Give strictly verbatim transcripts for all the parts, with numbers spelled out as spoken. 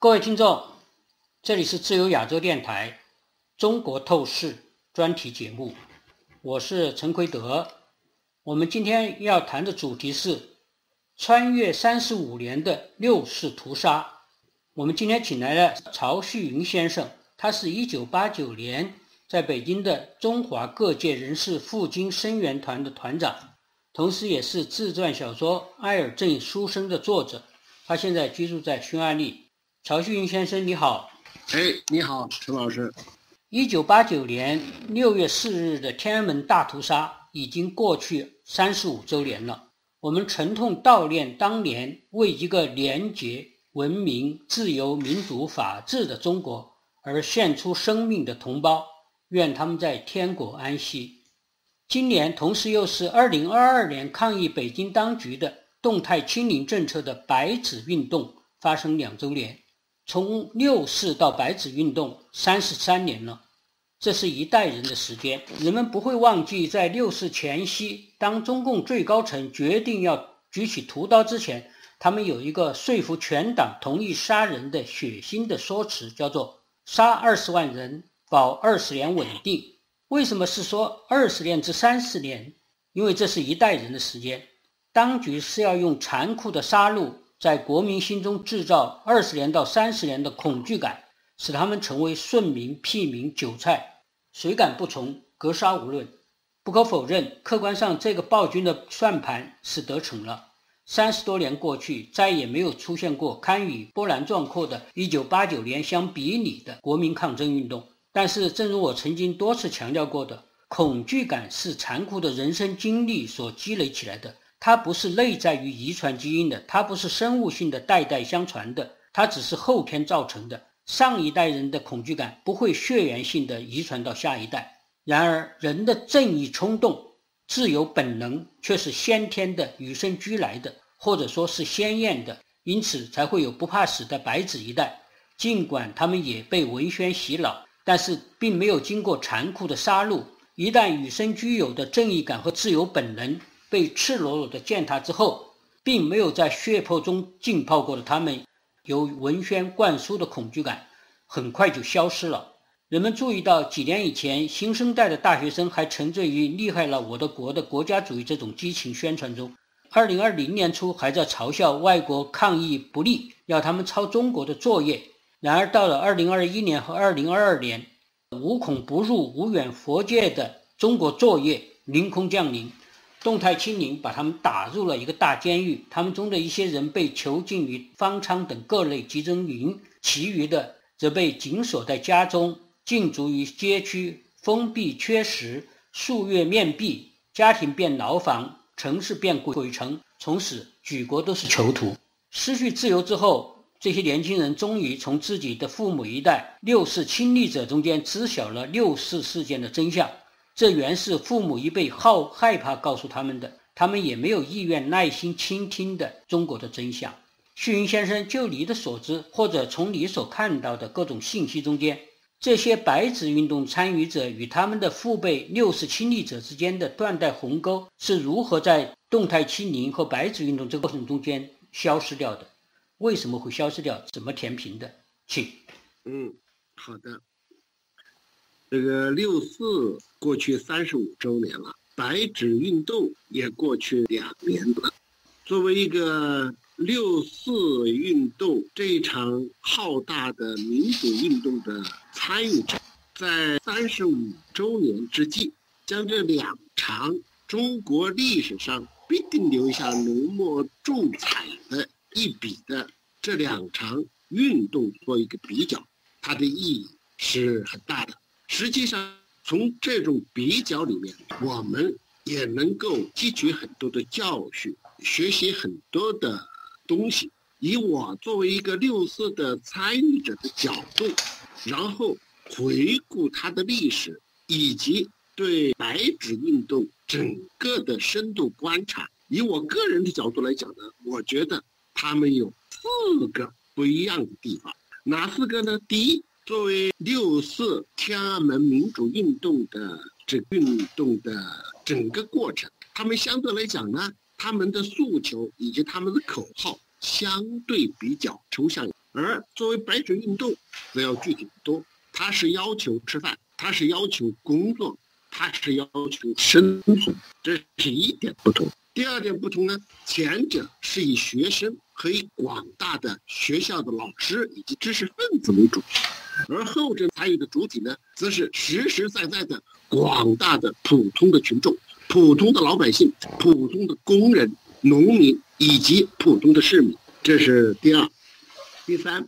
各位听众，这里是自由亚洲电台中国透视专题节目，我是陈奎德。我们今天要谈的主题是穿越三十五年的六四屠杀。我们今天请来了曹旭云先生，他是一九八九年在北京的中华各界人士赴京声援团的团长，同时也是自传小说《埃尔正书生》的作者。他现在居住在匈牙利。曹旭云先生你好。 哎，你好，陈老师。 一九八九年六月四日的天安门大屠杀已经过去三十五周年了，我们沉痛悼念当年为一个廉洁、文明、自由、民主、法治的中国而献出生命的同胞，愿他们在天国安息。今年同时又是二零二二年抗议北京当局的动态清零政策的白纸运动发生两周年。从六四到白纸运动三十三年了，这是一代人的时间。人们不会忘记，在六四前夕，当中共最高层决定要举起屠刀之前，他们有一个说服全党同意杀人的血腥的说辞，叫做杀二十万人，保二十年稳定。为什么是说二十年至三十年？因为这是一代人的时间，当局是要用残酷的杀戮在国民心中制造二十年到三十年的恐惧感，使他们成为顺民、屁民、韭菜，谁敢不从，格杀无论。不可否认，客观上这个暴君的算盘是得逞了。三十多年过去，再也没有出现过堪与波澜壮阔的一九八九年相比拟的国民抗争运动。但是正如我曾经多次强调过的，恐惧感是残酷的人生经历所积累起来的，它不是内在于遗传基因的，它不是生物性的代代相传的，它只是后天造成的。上一代人的恐惧感不会血缘性的遗传到下一代，然而人的正义冲动、自由本能却是先天的、与生俱来的，或者说是鲜艳的，因此才会有不怕死的白纸一代。尽管他们也被文宣洗脑，但是并没有经过残酷的杀戮。一旦与生俱有的正义感和自由本能被赤裸裸的践踏之后，并没有在血泊中浸泡过的他们，由文宣灌输的恐惧感很快就消失了。人们注意到，几年以前新生代的大学生还沉醉于厉害了我的国的国家主义这种激情宣传中，二零二零年初还在嘲笑外国抗议不力，要他们抄中国的作业。然而到了二零二一年和二零二二年，无孔不入、无远弗届的中国作业凌空降临，动态清零把他们打入了一个大监狱，他们中的一些人被囚禁于方舱等各类集中营，其余的则被紧锁在家中，禁足于街区，封闭缺食，数月面壁，家庭变牢房，城市变鬼城，从此举国都是囚徒。失去自由之后，这些年轻人终于从自己的父母一代六四亲历者中间知晓了六四事件的真相，这原是父母一辈好害怕告诉他们的，他们也没有意愿耐心倾听的中国的真相。旭云先生，就你的所知，或者从你所看到的各种信息中间，这些白纸运动参与者与他们的父辈六四亲历者之间的断代鸿沟是如何在动态清零和白纸运动这个过程中间消失掉的？为什么会消失掉？怎么填平的？请。 嗯，好的。这个六四过去三十五周年了，白纸运动也过去两年了。作为一个六四运动这一场浩大的民主运动的参与者，在三十五周年之际，将这两场中国历史上必定留下浓墨重彩的一笔的这两场运动做一个比较，它的意义是很大的。实际上从这种比较里面，我们也能够汲取很多的教训，学习很多的东西。以我作为一个六四的参与者的角度，然后回顾它的历史，以及对白纸运动整个的深度观察，以我个人的角度来讲呢，我觉得他们有四个不一样的地方。哪四个呢？第一，作为六四天安门民主运动的这运动的整个过程，他们相对来讲呢，他们的诉求以及他们的口号相对比较抽象。 而作为白纸运动则要具体得多，它是要求吃饭，它是要求工作，它是要求生存，这是一点不同。第二点不同呢，前者是以学生和以广大的学校的老师以及知识分子为主，而后者参与的主体呢，则是实实在在的广大的普通的群众、普通的老百姓、普通的工人、农民以及普通的市民。这是第二。第三，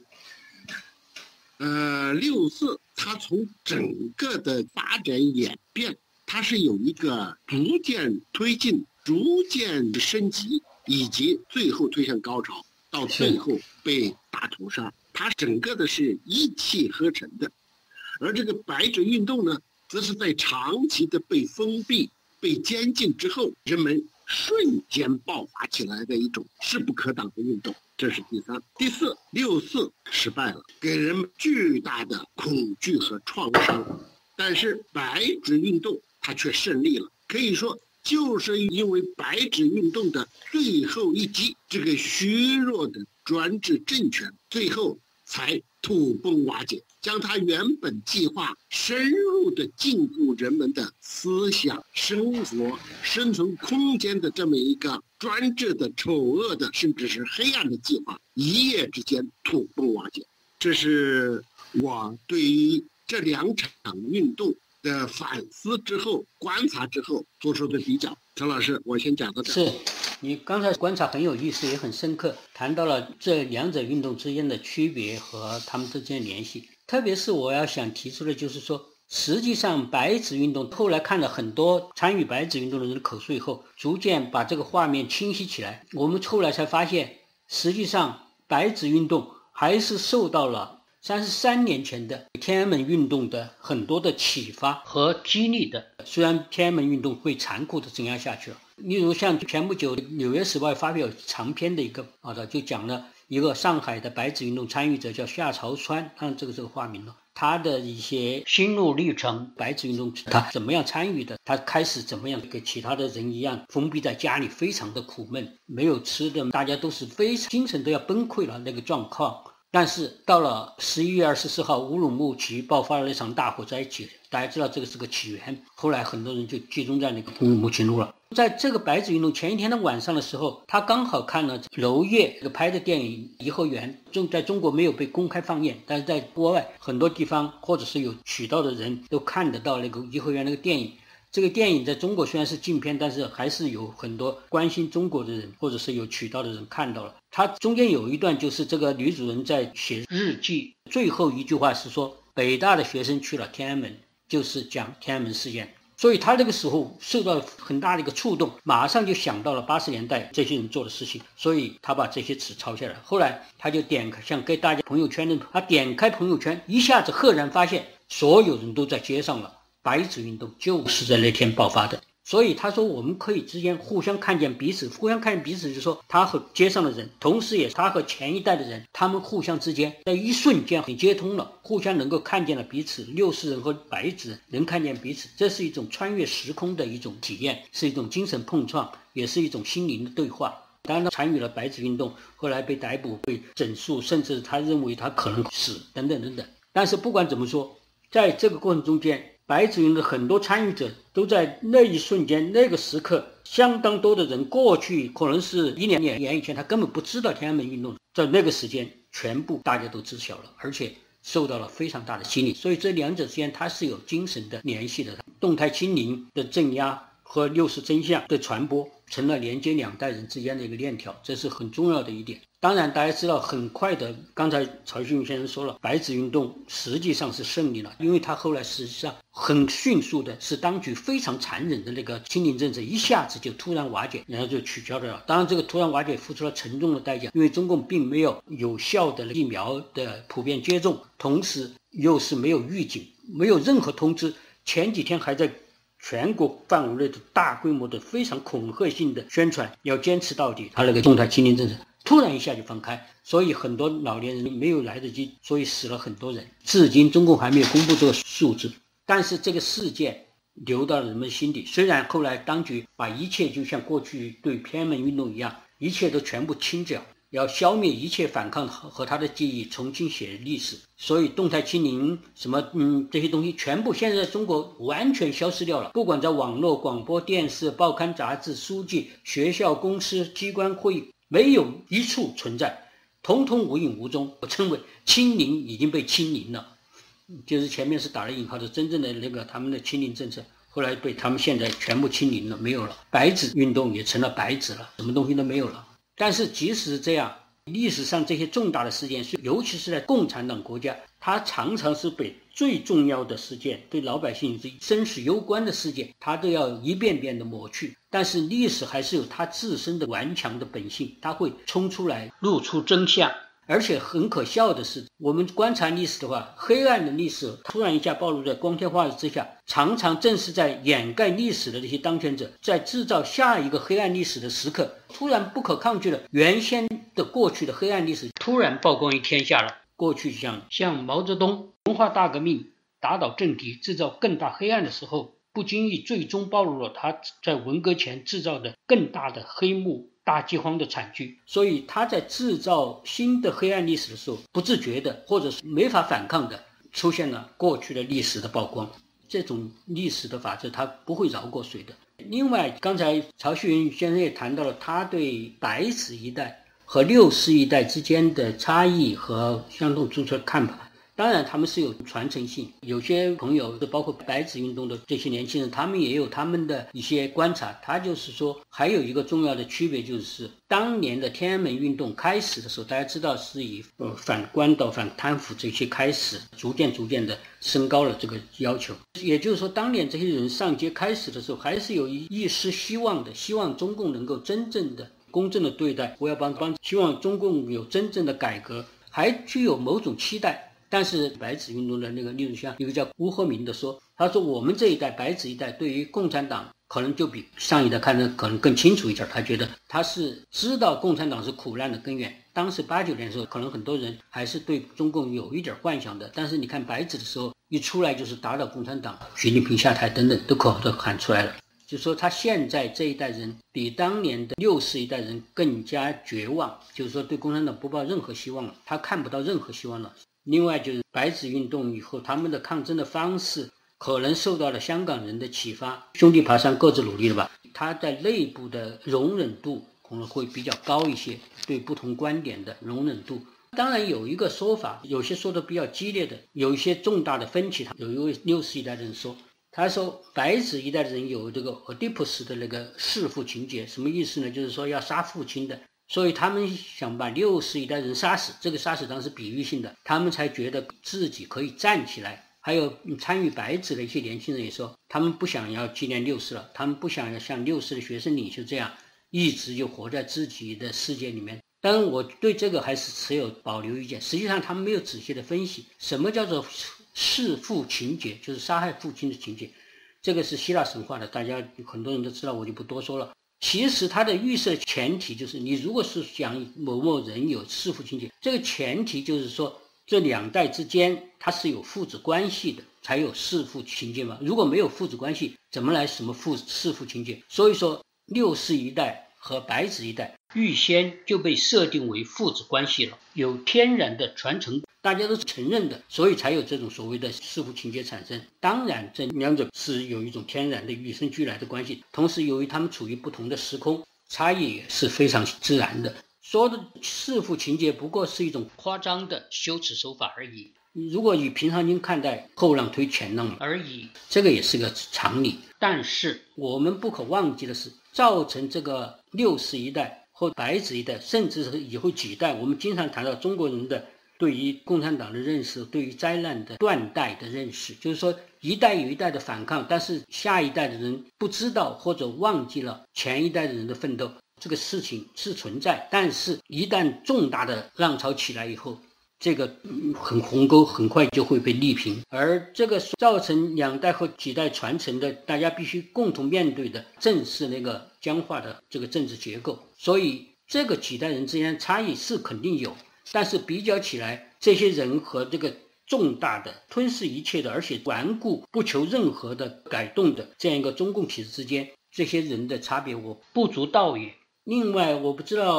呃，六四它从整个的发展演变，它是有一个逐渐推进、逐渐升级，以及最后推向高潮，到最后被大屠杀，它整个的是一气呵成的。而这个白纸运动呢，则是在长期的被封闭、被监禁之后，人们瞬间爆发起来的一种势不可挡的运动。这是第三。第四，六四失败了，给人们巨大的恐惧和创伤，但是白纸运动它却胜利了。可以说就是因为白纸运动的最后一击，这个虚弱的专制政权最后才土崩瓦解，将它原本计划深入的禁锢人们的思想、生活、生存空间的这么一个专制的、丑恶的，甚至是黑暗的计划，一夜之间土崩瓦解。这是我对于这两场运动的反思之后、观察之后做出的比较。陈老师，我先讲到这。 是，你刚才观察很有意思，也很深刻，谈到了这两者运动之间的区别和他们之间的联系。特别是我要想提出的就是说，实际上白纸运动后来看了很多参与白纸运动的人的口述以后，逐渐把这个画面清晰起来。我们后来才发现，实际上白纸运动还是受到了三十三年前的天安门运动的很多的启发和激励的。虽然天安门运动被残酷的镇压下去了，例如像前不久《纽约时报》发表长篇的一个报道，就讲了一个上海的白纸运动参与者叫夏朝川，当然这个这个化名了，他的一些心路历程，白纸运动他怎么样参与的，他开始怎么样跟其他的人一样封闭在家里，非常的苦闷，没有吃的，大家都是非常精神都要崩溃了那个状况。但是到了十一月二十四号，乌鲁木齐爆发了一场大火灾起，大家知道这个是个起源，后来很多人就集中在那个乌鲁木齐路了。在这个白纸运动前一天的晚上的时候，他刚好看了娄烨拍的电影《颐和园》，中在中国没有被公开放映，但是在国外很多地方或者是有渠道的人都看得到那个颐和园那个电影。这个电影在中国虽然是禁片，但是还是有很多关心中国的人或者是有渠道的人看到了。它中间有一段就是这个女主人在写日记，最后一句话是说北大的学生去了天安门，就是讲天安门事件。所以他这个时候受到很大的一个触动，马上就想到了八十年代这些人做的事情，所以他把这些词抄下来。后来他就点开，像给大家朋友圈的，他点开朋友圈，一下子赫然发现所有人都在街上了。白纸运动就是在那天爆发的，所以他说我们可以之间互相看见彼此，互相看见彼此就是说他和街上的人，同时也他和前一代的人，他们互相之间在一瞬间很接通了，互相能够看见了彼此，六四人和白纸人能看见彼此，这是一种穿越时空的一种体验，是一种精神碰撞，也是一种心灵的对话。当然他参与了白纸运动，后来被逮捕被整肃，甚至他认为他可能死等等等等。但是不管怎么说，在这个过程中间，白纸运动的很多参与者都在那一瞬间那个时刻，相当多的人过去可能是一两年以前他根本不知道天安门运动，在那个时间全部大家都知晓了，而且受到了非常大的激励。所以这两者之间它是有精神的联系的，动态清零的镇压和六四真相的传播成了连接两代人之间的一个链条，这是很重要的一点。当然大家知道很快的，刚才曹旭先生说了，白纸运动实际上是胜利了，因为他后来实际上很迅速的是当局非常残忍的那个清零政策一下子就突然瓦解，然后就取消掉了。当然这个突然瓦解付出了沉重的代价，因为中共并没有有效的疫苗的普遍接种，同时又是没有预警，没有任何通知，前几天还在全国范围内的大规模的非常恐吓性的宣传，要坚持到底他那个动态清零政策突然一下就放开，所以很多老年人没有来得及，所以死了很多人。至今中共还没有公布这个数字，但是这个事件留到了人们心底。虽然后来当局把一切就像过去对天安门运动一样，一切都全部清掉， 要消灭一切反抗和他的记忆，重新写历史。所以动态清零什么嗯这些东西全部现在在中国完全消失掉了，不管在网络、广播电视、报刊杂志、书记、学校、公司、机关会议，没有一处存在，统统无影无踪。我称为清零已经被清零了，就是前面是打了引号的真正的那个他们的清零政策，后来被他们现在全部清零了，没有了。白纸运动也成了白纸了，什么东西都没有了。但是即使是这样，历史上这些重大的事件，尤其是在共产党国家，它常常是被最重要的事件，对老百姓生死攸关的事件，它都要一遍遍的抹去。但是历史还是有它自身的顽强的本性，它会冲出来露出真相。而且很可笑的是，我们观察历史的话，黑暗的历史突然一下暴露在光天化日之下，常常正是在掩盖历史的这些当权者，在制造下一个黑暗历史的时刻，突然不可抗拒的原先的过去的黑暗历史突然曝光于天下了。过去像像毛泽东文化大革命打倒政敌，制造更大黑暗的时候，不经意最终暴露了他在文革前制造的更大的黑幕，大饥荒的惨剧。所以他在制造新的黑暗历史的时候，不自觉的或者是没法反抗的出现了过去的历史的曝光。这种历史的法则它不会饶过谁的。另外刚才曹旭云先生也谈到了他对白纸一代和六四一代之间的差异和相同之处的看法。当然他们是有传承性，有些朋友包括白纸运动的这些年轻人，他们也有他们的一些观察。他就是说还有一个重要的区别，就是当年的天安门运动开始的时候，大家知道是以呃反官倒反贪腐这些开始，逐渐逐渐的升高了这个要求。也就是说当年这些人上街开始的时候，还是有一丝希望的，希望中共能够真正的公正的对待我要帮帮，希望中共有真正的改革，还具有某种期待。但是白纸运动的那个例如像一个叫吴和民的说，他说我们这一代白纸一代对于共产党可能就比上一代看得可能更清楚一点，他觉得他是知道共产党是苦难的根源。当时八九年的时候，可能很多人还是对中共有一点幻想的，但是你看白纸的时候一出来就是打倒共产党，习近平下台等等都口号都喊出来了。就说他现在这一代人比当年的六四一代人更加绝望，就是说对共产党不抱任何希望了，他看不到任何希望了。另外就是白纸运动以后，他们的抗争的方式可能受到了香港人的启发，兄弟爬山各自努力了吧，他在内部的容忍度可能会比较高一些，对不同观点的容忍度。当然有一个说法，有些说的比较激烈的，有一些重大的分歧。有一位六四一代的人说，他说白纸一代的人有这个俄狄浦斯的那个弑父情节，什么意思呢？就是说要杀父亲的，所以他们想把六四一代人杀死，这个杀死当然是比喻性的，他们才觉得自己可以站起来。还有参与白纸的一些年轻人也说，他们不想要纪念六四了，他们不想要像六四的学生领袖这样一直就活在自己的世界里面。当然我对这个还是持有保留意见，实际上他们没有仔细的分析什么叫做弑父情节，就是杀害父亲的情节。这个是希腊神话的，大家很多人都知道，我就不多说了。其实它的预设前提就是，你如果是讲某某人有弑父情节，这个前提就是说这两代之间它是有父子关系的，才有弑父情节嘛。如果没有父子关系，怎么来什么父弑父情节？所以说六四一代和白纸一代预先就被设定为父子关系了，有天然的传承，大家都是承认的，所以才有这种所谓的弑父情节产生。当然这两者是有一种天然的与生俱来的关系，同时由于他们处于不同的时空，差异也是非常自然的。说的弑父情节不过是一种夸张的修辞手法而已，如果以平常心看待，后浪推前浪而已，这个也是个常理。但是我们不可忘记的是，造成这个六四一代或白纸一代，甚至是以后几代，我们经常谈到中国人的对于共产党的认识，对于灾难的断代的认识，就是说一代有一代的反抗，但是下一代的人不知道或者忘记了前一代的人的奋斗，这个事情是存在。但是一旦重大的浪潮起来以后，这个很鸿沟很快就会被砺平，而这个造成两代和几代传承的，大家必须共同面对的，正是那个僵化的这个政治结构。所以这个几代人之间的差异是肯定有，但是比较起来，这些人和这个重大的吞噬一切的，而且顽固不求任何的改动的这样一个中共体制之间，这些人的差别我不足道也。另外我不知道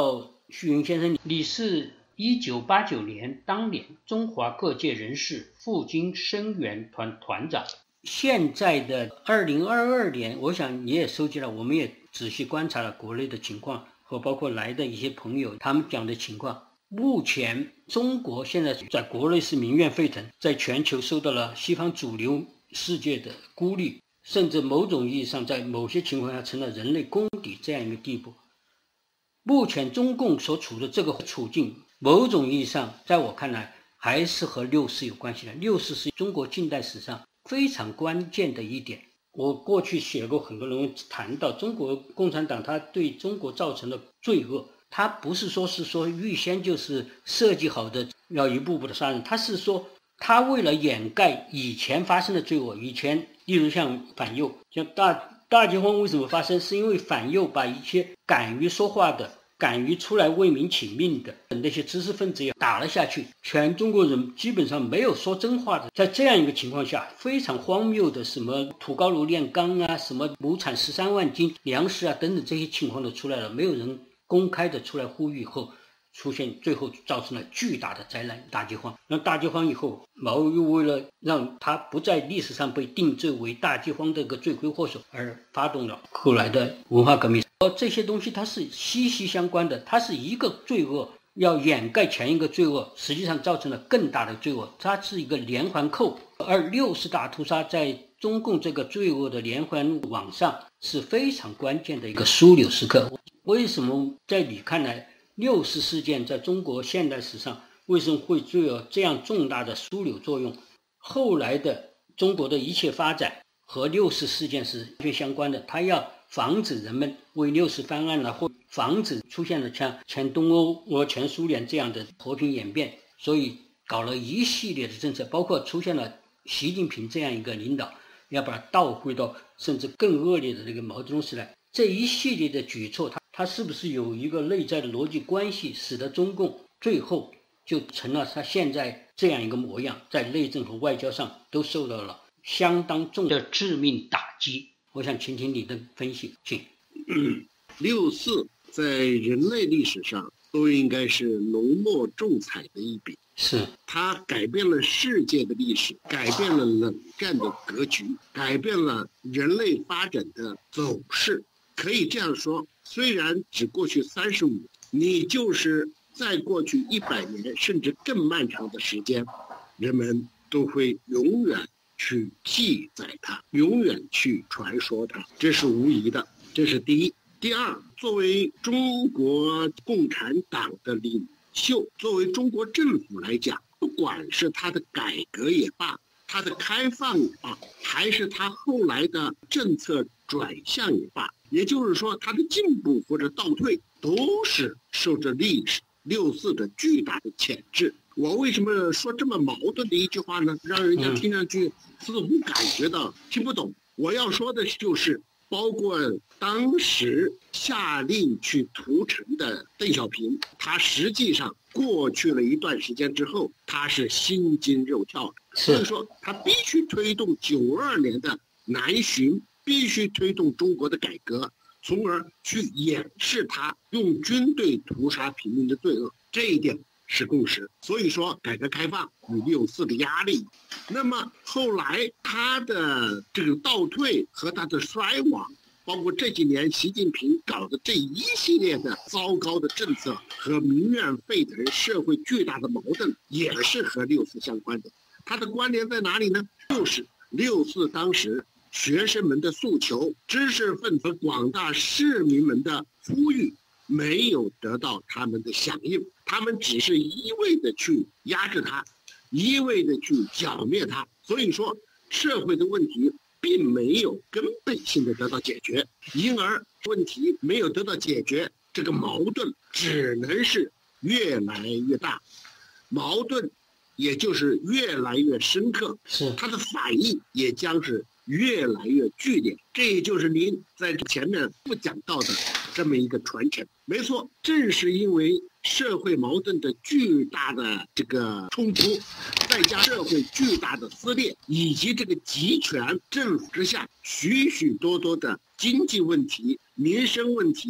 徐云先生，你是一九八九年当年中华各界人士赴京声援团团长。现在的二零二二年，我想你也收集了，我们也仔细观察了国内的情况和包括来的一些朋友他们讲的情况。目前中国现在在国内是民怨沸腾，在全球受到了西方主流世界的孤立，甚至某种意义上在某些情况下成了人类公敌这样一个地步。目前中共所处的这个处境，某种意义上在我看来还是和六四有关系的。六四是中国近代史上非常关键的一点。我过去写过很多人谈到中国共产党它对中国造成的罪恶，它不是说是说预先就是设计好的要一步步的杀人，它是说他为了掩盖以前发生的罪恶，以前例如像反右，像大大饥荒为什么发生，是因为反右把一些敢于说话的、敢于出来为民请命的那些知识分子也打了下去，全中国人基本上没有说真话的。在这样一个情况下，非常荒谬的什么土高炉炼钢啊，什么亩产十三万斤粮食啊等等这些情况都出来了，没有人公开的出来呼吁后，出现最后造成了巨大的灾难大饥荒。那大饥荒以后，毛又为了让他不在历史上被定罪为大饥荒的一个罪魁祸首，而发动了后来的文化革命。而这些东西它是息息相关的，它是一个罪恶要掩盖前一个罪恶，实际上造成了更大的罪恶，它是一个连环扣。而六四大屠杀在中共这个罪恶的连环网上是非常关键的一个枢纽时刻。为什么在你看来六四事件在中国现代史上为什么会具有这样重大的枢纽作用？后来的中国的一切发展和六四事件是完全相关的，它要防止人们为六四翻案了，或防止出现了像前东欧或前苏联这样的和平演变，所以搞了一系列的政策，包括出现了习近平这样一个领导，要把它倒回到甚至更恶劣的那个毛泽东时代。这一系列的举措，它它是不是有一个内在的逻辑关系，使得中共最后就成了他现在这样一个模样，在内政和外交上都受到了相当重的致命打击。我想请听你的分析，请。 嗯，六四在人类历史上都应该是浓墨重彩的一笔， 是它改变了世界的历史，改变了冷战的格局，改变了人类发展的走势。可以这样说，虽然只过去三十五，你就是再过去一百年甚至更漫长的时间，人们都会永远去记载它，永远去传说它，这是无疑的。这是第一。第二，作为中国共产党的领袖，作为中国政府来讲，不管是它的改革也罢，它的开放也罢，还是它后来的政策转向也罢，也就是说它的进步或者倒退，都是受着历史六四的巨大的潜质。我为什么说这么矛盾的一句话呢？让人家听上去似乎感觉到听不懂。我要说的就是包括当时下令去屠城的邓小平，他实际上过去了一段时间之后，他是心惊肉跳的，所以说他必须推动九二年的南巡，必须推动中国的改革，从而去掩饰他用军队屠杀平民的罪恶，这一点是共识。所以说改革开放与六四的压力，那么后来他的这个倒退和他的衰亡，包括这几年习近平搞的这一系列的糟糕的政策和民怨沸腾、社会巨大的矛盾，也是和六四相关的。它的关联在哪里呢？就是六四当时学生们的诉求、知识分子和广大市民们的呼吁没有得到他们的响应，他们只是一味的去压制它，一味的去剿灭它，所以说社会的问题并没有根本性的得到解决，因而问题没有得到解决，这个矛盾只能是越来越大，矛盾也就是越来越深刻， 是它的反应也将是越来越剧烈。这也就是您在前面不讲到的这么一个传承。没错，正是因为社会矛盾的巨大的这个冲突，再加社会巨大的撕裂，以及这个集权政府之下许许多多的经济问题、民生问题、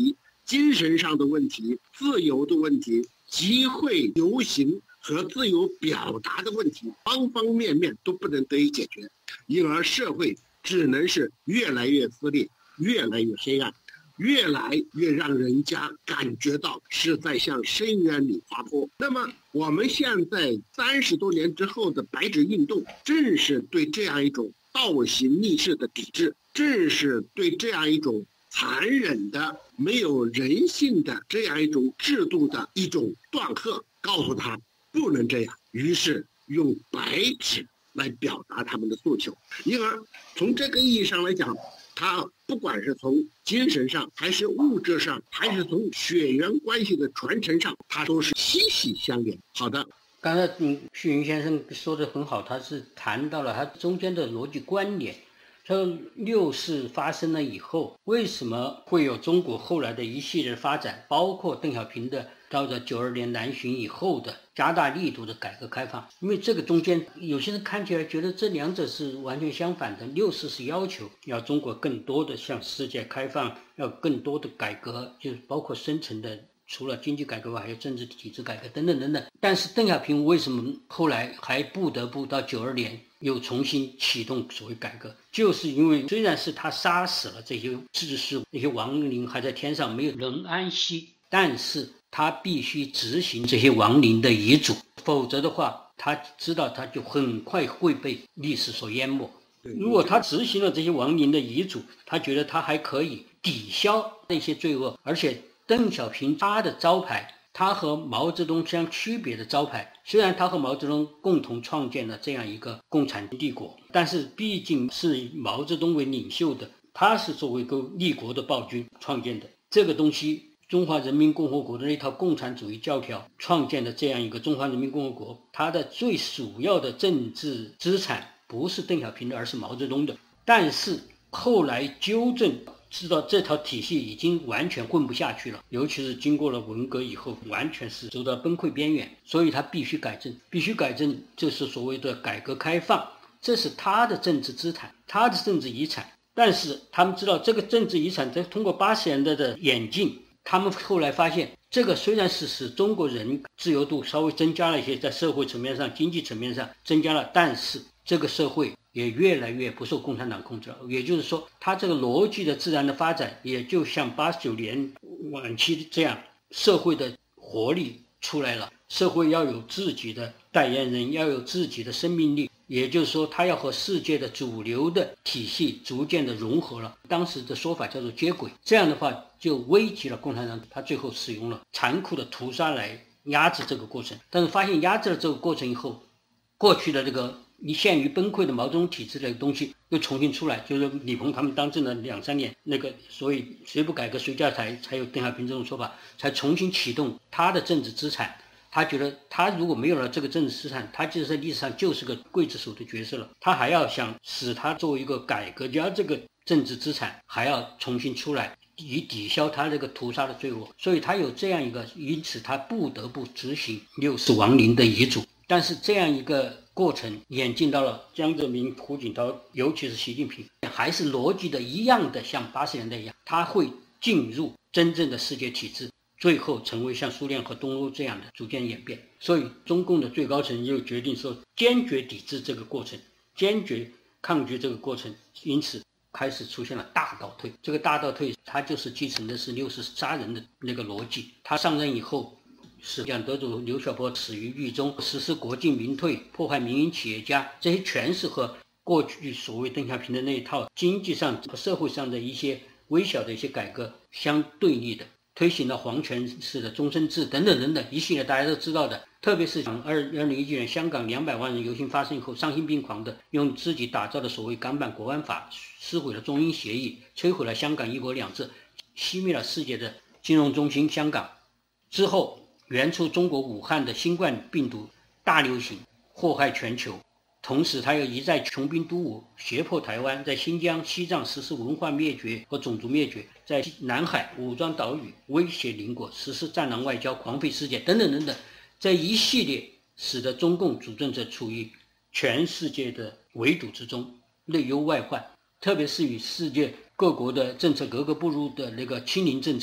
精神上的问题、自由的问题、集会游行和自由表达的问题，方方面面都不能得以解决，因而社会只能是越来越撕裂，越来越黑暗，越来越让人家感觉到是在向深渊里滑坡。那么我们现在三十多年之后的白纸运动，正是对这样一种倒行逆施的抵制，正是对这样一种残忍的、没有人性的这样一种制度的一种断喝，告诉他不能这样，于是用白纸来表达他们的诉求。因而从这个意义上来讲，他不管是从精神上，还是物质上，还是从血缘关系的传承上，它都是息息相连。好的， 刚才嗯，旭云先生说的很好，他是谈到了他中间的逻辑关联。说六四发生了以后，为什么会有中国后来的一系列发展，包括邓小平的到了九二年南巡以后的加大力度的改革开放？因为这个中间有些人看起来觉得这两者是完全相反的。六四是要求要中国更多的向世界开放，要更多的改革，就是包括深层的，除了经济改革外，还有政治体制改革等等等等。但是邓小平为什么后来还不得不到九二年又重新启动所谓改革，就是因为虽然是他杀死了这些志士，那些亡灵还在天上没有人安息，但是他必须执行这些亡灵的遗嘱，否则的话他知道他就很快会被历史所淹没。如果他执行了这些亡灵的遗嘱，他觉得他还可以抵消那些罪恶。而且邓小平他的招牌，他和毛泽东相区别的招牌，虽然他和毛泽东共同创建了这样一个共产帝国，但是毕竟是以毛泽东为领袖的，他是作为一个立国的暴君创建的。这个东西，中华人民共和国的那套共产主义教条创建的这样一个中华人民共和国，它的最主要的政治资产不是邓小平的，而是毛泽东的。但是后来纠正，知道这套体系已经完全混不下去了，尤其是经过了文革以后，完全是走到崩溃边缘，所以他必须改正，必须改正，就是所谓的改革开放，这是他的政治资产，他的政治遗产。但是他们知道这个政治遗产，在通过八十年代的演进，他们后来发现，这个虽然是使中国人自由度稍微增加了一些，在社会层面上、经济层面上增加了，但是这个社会也越来越不受共产党控制了。也就是说，它这个逻辑的自然的发展，也就像八十九年晚期这样，社会的活力出来了，社会要有自己的代言人，要有自己的生命力，也就是说，它要和世界的主流的体系逐渐的融合了。当时的说法叫做接轨，这样的话就危及了共产党，他最后使用了残酷的屠杀来压制这个过程。但是发现压制了这个过程以后，过去的这个你陷于崩溃的毛泽东体制的东西又重新出来，就是李鹏他们当政了两三年，那个所以谁不改革谁下台，才有邓小平这种说法，才重新启动他的政治资产。他觉得他如果没有了这个政治资产，他就是在历史上就是个刽子手的角色了。他还要想使他作为一个改革家，这个政治资产还要重新出来，以抵消他这个屠杀的罪恶。所以他有这样一个，因此他不得不执行六四亡灵的遗嘱。但是这样一个过程演进到了江泽民、胡锦涛，尤其是习近平，还是逻辑的一样的，像八十年代一样，他会进入真正的世界体制，最后成为像苏联和东欧这样的逐渐演变。所以中共的最高层又决定说坚决抵制这个过程，坚决抗拒这个过程，因此开始出现了大倒退。这个大倒退它就是继承的是六四杀人的那个逻辑。他上任以后，是蒋得主刘晓波死于狱中，实施国进民退，迫害民营企业家，这些全是和过去所谓邓小平的那一套经济上和社会上的一些微小的一些改革相对立的，推行了皇权式的终身制等等等等一系列大家都知道的。特别是二零一九年香港两百万人游行发生以后，丧心病狂的用自己打造的所谓港版国安法撕毁了中英协议，摧毁了香港一国两制，熄灭了世界的金融中心香港。之后原出中国武汉的新冠病毒大流行，祸害全球，同时他又一再穷兵黩武，胁迫台湾在新疆、西藏实施文化灭绝和种族灭绝，在南海武装岛屿威胁邻国，实施战狼外交、狂吠世界等等等等，这一系列使得中共主政者处于全世界的围堵之中，内忧外患，特别是与世界各国的政策格格不入的那个清零政策，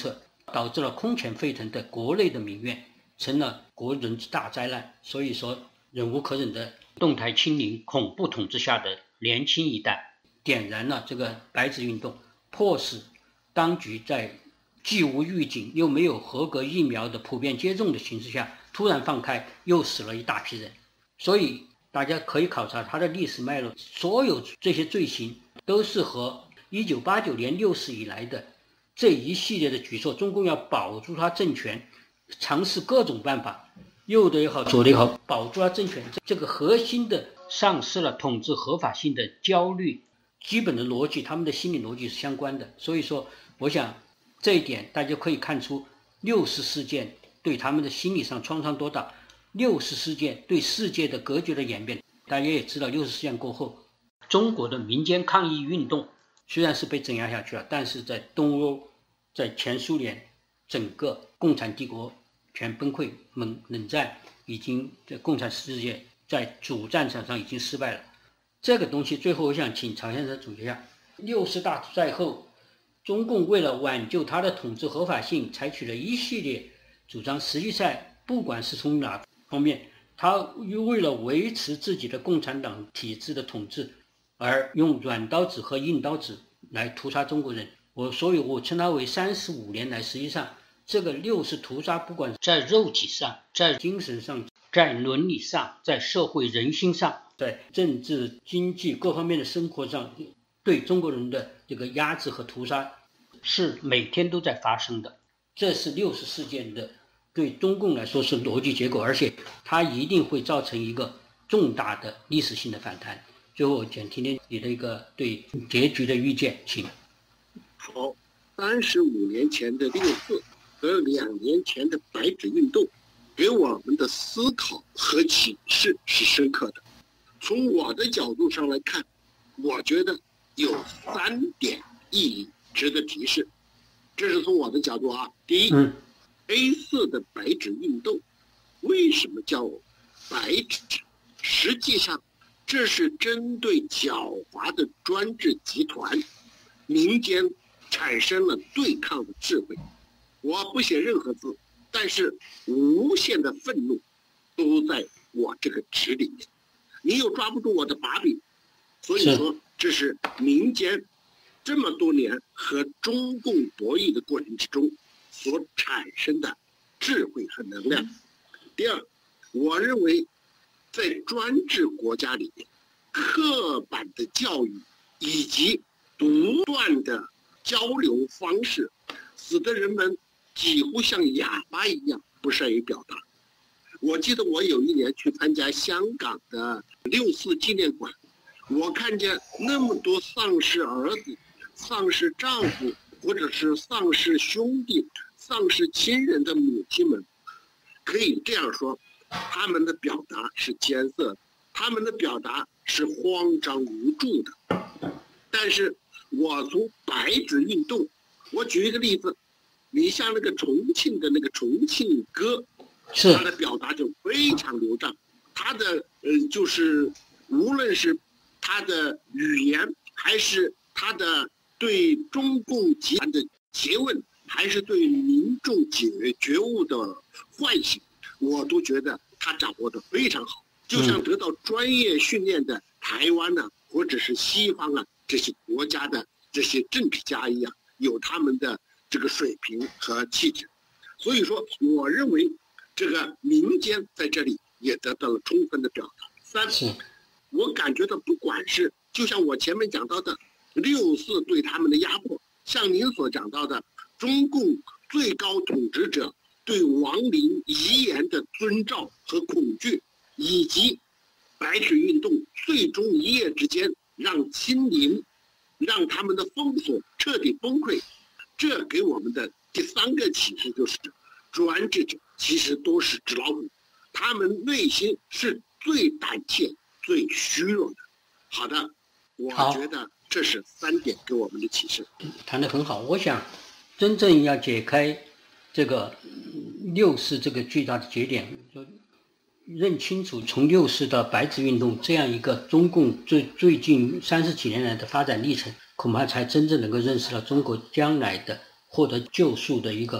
导致了空前沸腾的国内的民怨，成了国人之大灾难。所以说，忍无可忍的动态清零恐怖统治下的年轻一代，点燃了这个白纸运动，迫使当局在既无预警又没有合格疫苗的普遍接种的形势下，突然放开，又死了一大批人。所以大家可以考察它的历史脉络，所有这些罪行都是和一九八九年六四以来的这一系列的举措，中共要保住它政权，尝试各种办法，右的也好，左的也好，保住它政权，这个核心的丧失了统治合法性的焦虑，基本的逻辑，他们的心理逻辑是相关的。所以说，我想这一点大家可以看出六四事件对他们的心理上创伤多大，六四事件对世界的格局的演变。大家也知道，六四事件过后，中国的民间抗议运动虽然是被镇压下去了，但是在东欧，在前苏联，整个共产帝国全崩溃，冷冷战已经在共产世界在主战场上已经失败了。这个东西最后我想请曹先生总结一下，六四大屠杀后，中共为了挽救它的统治合法性，采取了一系列主张，实际上不管是从哪方面，他为了维持自己的共产党体制的统治，而用软刀子和硬刀子来屠杀中国人。我所以我称它为三十五年来，实际上这个六四屠杀，不管在肉体上，在精神上，在伦理上，在社会人心上，在政治经济各方面的生活上，对中国人的这个压制和屠杀是每天都在发生的。这是六四事件的对中共来说是逻辑结构，而且它一定会造成一个重大的历史性的反弹。最后想听听你的一个对结局的预见，请。 好，三十五年前的六四和两年前的白纸运动，给我们的思考和启示是深刻的。从我的角度上来看，我觉得有三点意义值得提示。这是从我的角度啊。第一，嗯、A 四的白纸运动为什么叫白纸？实际上，这是针对狡猾的专制集团，民间产生了对抗的智慧。我不写任何字，但是无限的愤怒都在我这个纸里面。你又抓不住我的把柄，所以说这是民间这么多年和中共博弈的过程之中所产生的智慧和能量。第二，我认为在专制国家里面，刻板的教育以及独断的交流方式，使得人们几乎像哑巴一样不善于表达。我记得我有一年去参加香港的六四纪念馆，我看见那么多丧失儿子、丧失丈夫，或者是丧失兄弟、丧失亲人的母亲们，可以这样说，他们的表达是艰涩的，他们的表达是慌张无助的。但是我从白纸运动，我举一个例子，你像那个重庆的那个重庆歌，他的表达就非常流畅，他的呃就是无论是他的语言，还是他的对中共集团的诘问，还是对民众觉觉悟的唤醒，我都觉得他掌握得非常好，就像得到专业训练的台湾呢、啊，或者是西方啊这些国家的这些政治家一样，有他们的这个水平和气质。所以说，我认为这个民间在这里也得到了充分的表达。三，我感觉到不管是就像我前面讲到的六四对他们的压迫，像您所讲到的中共最高统治者对亡灵遗言的遵照和恐惧，以及白纸运动最终一夜之间让清零，让他们的封锁彻底崩溃，这给我们的第三个启示就是，专制者其实都是纸老虎，他们内心是最胆怯、最虚弱的。好的，我觉得这是三点给我们的启示。 谈得很好，我想真正要解开这个六四这个巨大的节点，就认清楚从六四到白纸运动这样一个中共最最近三十几年来的发展历程，恐怕才真正能够认识到中国将来的获得救赎的一个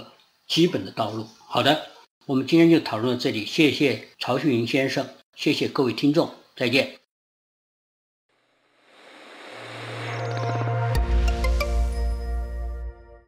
基本的道路。好的，我们今天就讨论到这里，谢谢曹旭云先生，谢谢各位听众，再见。